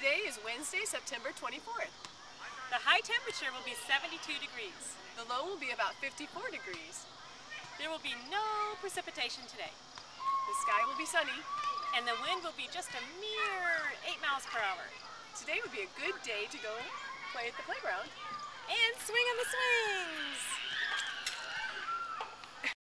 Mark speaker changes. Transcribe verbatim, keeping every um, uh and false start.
Speaker 1: Today is Wednesday, September twenty-fourth.
Speaker 2: The high temperature will be seventy-two degrees.
Speaker 1: The low will be about fifty-four degrees.
Speaker 2: There will be no precipitation today.
Speaker 1: The sky will be sunny.
Speaker 2: And the wind will be just a mere eight miles per hour.
Speaker 1: Today would be a good day to go play at the playground.
Speaker 2: And swing on the swings!